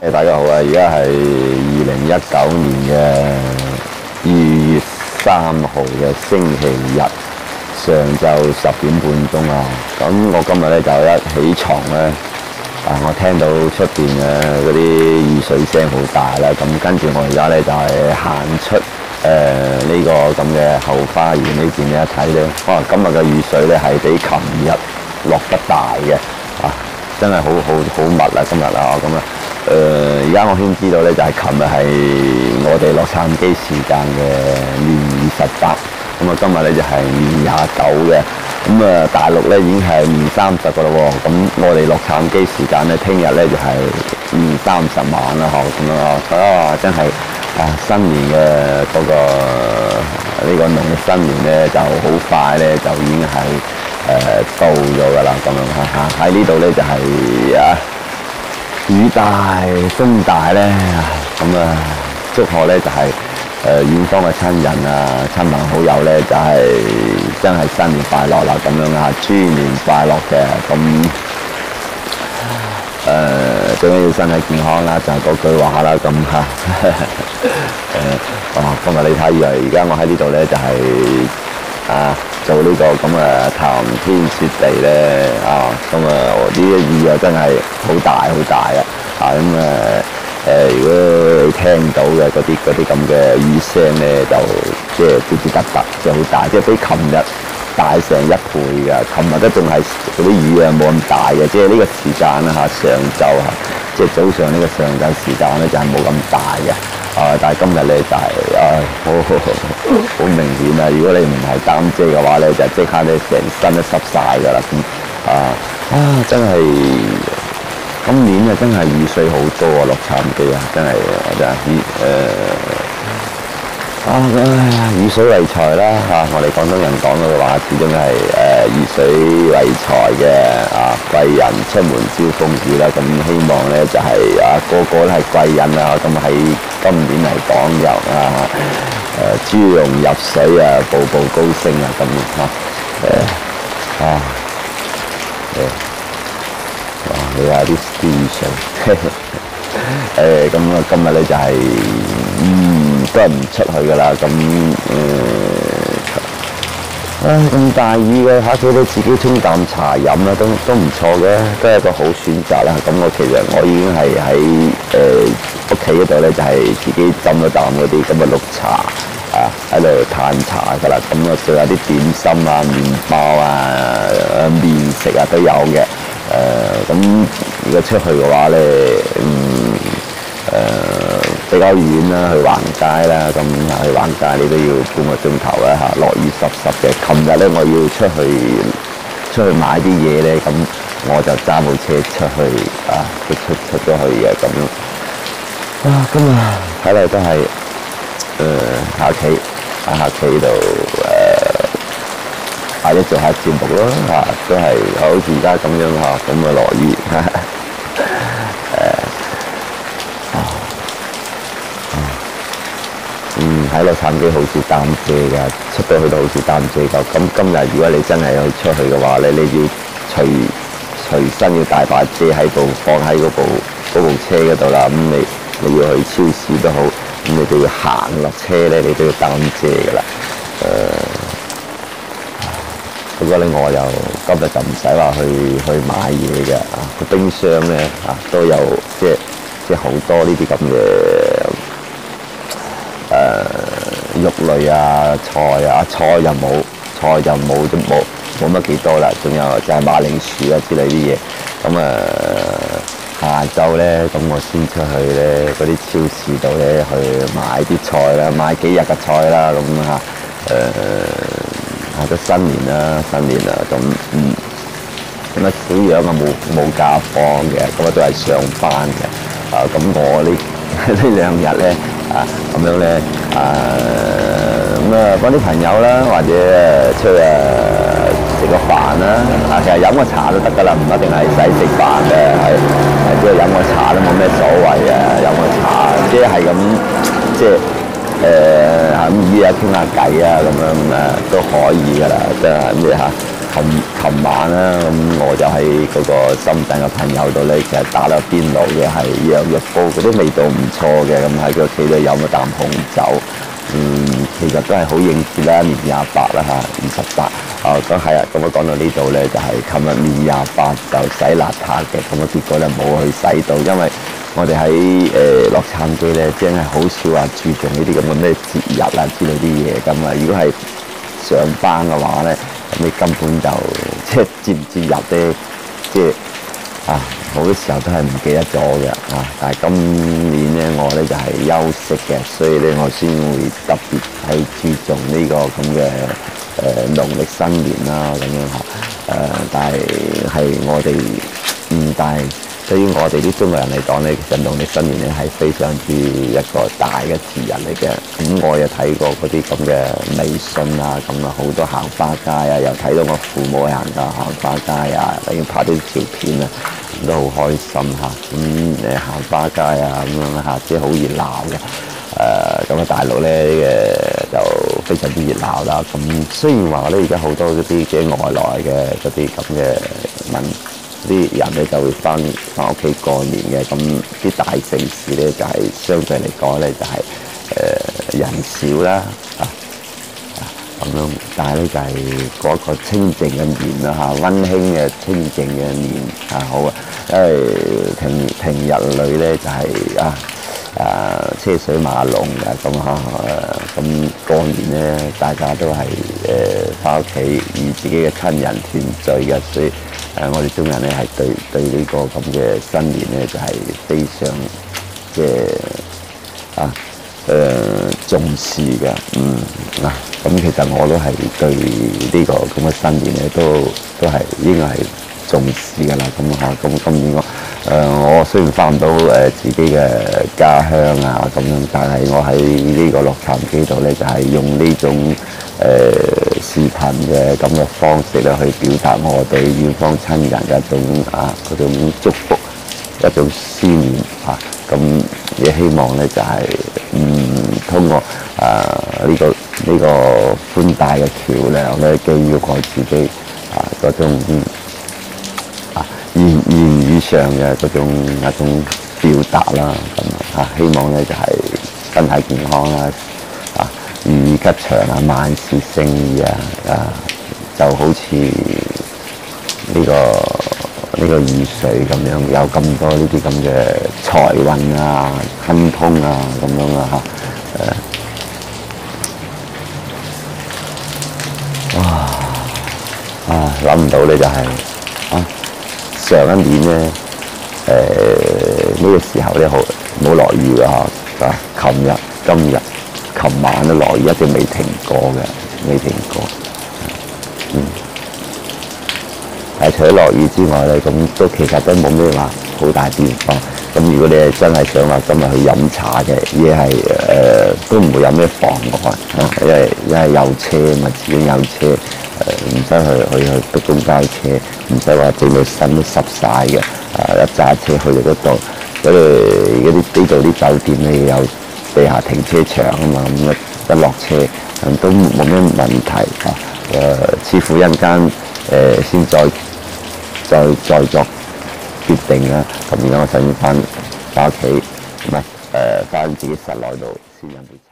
大家好啊！而家係2019年嘅2月3號嘅星期日上晝10點半鐘啊！咁我今日咧就一起床咧，我聽到出邊嘅嗰啲雨水聲好大啦，咁跟住我而家咧就係行出呢個咁嘅後花園呢邊咧一睇咧，哇！今日嘅雨水咧係比琴日落得大嘅啊！真係好密啊！今日啊，咁啊〜而家我先知道咧，就係琴日係我哋洛杉磯時間嘅年28，咁啊今日咧就係年29嘅，咁啊大陸咧已經係年30噶咯喎，咁我哋洛杉磯時間咧聽日咧就係年30晚啦，嗬，咁啊真係新年嘅嗰個呢個農曆新年咧就好快咧就已經係到咗噶啦，咁樣喺呢度咧就係雨大風大咧，咁祝賀咧就係遠方嘅親人啊、親朋好友咧，就係真係新年快樂啦，咁樣啊，豬年快樂嘅，咁最緊要身體健康啦，就係嗰句話啦，咁今日你睇而家我喺呢度咧就係做呢個咁談天說地咧咁呢啲雨真係好大啊！如果你聽到嘅嗰啲咁嘅雨聲咧，就即係滴滴答答，即係好大，即係比琴日大成1倍㗎。琴日都仲係嗰啲雨冇咁大嘅，即係呢個時間上晝即係早上呢個上晝時間咧就係冇咁大嘅。但係今日咧就係好明顯啊！如果你唔係擔遮嘅話咧，就即刻咧成身都濕晒㗎啦。咁真係今年啊，真係雨水好多啊！洛杉磯真係雨水為財啦我哋廣東人講嘅話，始終係雨水為財嘅貴人出門招風雨啦。咁希望咧就係個個都係貴人啦。咁喺今年嚟講又豬籠入水步步高升咁你話啲雨水咁今日咧就係都係唔出去噶啦。咁大雨嘅喺屋企自己沖啖茶飲啦，都唔錯嘅，都係一個好選擇啦。咁其實我已經係喺屋企嗰度咧，就係自己斟咗啖嗰啲咁嘅綠茶喺度嘆茶噶啦。咁仲有啲點心麵包麵食都有嘅。咁如果出去嘅話咧，比較遠啦，去橫街啦，咁去橫街你都要半個鐘頭啦落雨濕嘅。琴日咧我要出去買啲嘢咧，咁我就揸部車出去出咗去嘅咁樣。今日睇嚟都係喺屋企度或者做下節目咯都係好似而家咁樣咁落雨喺洛杉磯好似擔遮㗎，出到去都好似擔遮㗎。咁今日如果你真係去出去嘅話咧，你要隨身要帶把遮喺度，放喺嗰部車嗰度啦。咁你要去超市都好，咁你都要行落車咧，你都要擔遮㗎啦。不過咧，我又今日就唔使話去買嘢嘅個冰箱咧都有即係好多呢啲咁嘅肉類菜就冇乜幾多啦。仲有就係馬鈴薯之類啲嘢。咁下晝咧，咁我先出去咧嗰啲超市度咧去買啲菜啦，買幾日嘅菜啦。都新年啦，咁小樣冇假放嘅，咁都係上班嘅。咁我呢2日咧咁樣咧幫啲朋友啦，或者出去食個飯啦。其實飲個茶都得㗎啦，唔一定係使食飯嘅，即係飲個茶都冇咩所謂嘅。飲個茶即係咁咁依家傾下偈咁樣都可以㗎啦，即係咩琴晚啦，咁我就喺嗰個深圳嘅朋友度咧，其實打咗邊爐嘅係羊肉煲，嗰啲味道唔錯嘅，咁喺佢屋企度飲咗啖紅酒。其實都係好應節啦，年28啦嚇，28。咁係啊，咁我講到呢度咧，就係琴日年28就洗邋遢嘅，咁啊結果咧冇去洗到，因為我哋喺洛杉磯咧，真係好少話注重呢啲咁嘅咩節日啊之類啲嘢咁啊。如果係上班嘅話咧，咁你根本就即係節唔節日咧，即係好多時候都係唔記得咗嘅啊！但係今年咧，我咧就係休息嘅，所以咧我先會特別係注重呢個咁嘅農曆新年啦咁樣嚇。但係我哋但係對於我哋啲中國人嚟講咧，其實農曆新年咧係非常之一個大嘅節日嚟嘅。咁我又睇過嗰啲咁嘅微信啊，咁啊好多行花街啊，又睇到我父母行花街啊，已經拍啲照片啊。都好開心嚇，咁行花街啊咁樣嚇，即係好熱鬧嘅。咁啊大陸咧就非常之熱鬧啦。咁雖然話咧而家好多嗰啲嘅外來嘅嗰啲咁嘅啲人咧就會翻屋企過年嘅，咁啲大城市咧就係相對嚟講咧就係人少啦咁樣，但係咧就係嗰個清靜嘅年啦嚇，溫馨嘅清靜嘅年好啊，因為平日裏咧就係車水馬龍嘅咁咁過年咧大家都係翻屋企與自己嘅親人團聚嘅，所以我哋中人咧係對呢個咁嘅新年咧就係非常嘅重視嘅，咁其實我都係對呢個咁嘅新年咧，都係應該係重視㗎啦。咁今年我雖然翻唔到自己嘅家鄉啊咁樣，但係我喺呢個洛杉磯度咧，就係用呢種視頻嘅咁嘅方式咧，去表達我對遠方親人嘅嗰種祝福，一種思念嚇。咁也希望咧就係通過呢個寬大嘅橋梁咧，基於我自己嗰種言語上嘅嗰種一種表達啦，咁希望咧就係身體健康啦，如意吉祥啊，萬事勝意就好似呢個雨水咁樣，有咁多呢啲咁嘅財運亨通咁樣諗唔到咧就係上一年咧呢個時候咧冇落雨嘅琴日、今日、琴晚都落雨，一直未停過嘅，未停過。但係除咗落雨之外咧，咁其實都冇咩話好大變化。咁如果你係真係想話今日去飲茶嘅，嘢係都唔會有咩妨礙，因為有車嘛，自己有車，唔使去逼公交車，唔使話整到身都濕晒嘅，一揸車去到嗰度，呢度啲酒店咧有地下停車場啊嘛，咁一落車都冇咩問題似乎一陣間先再作決定啦。咁而家我想翻屋企，唔係翻自己室內度先飲杯茶。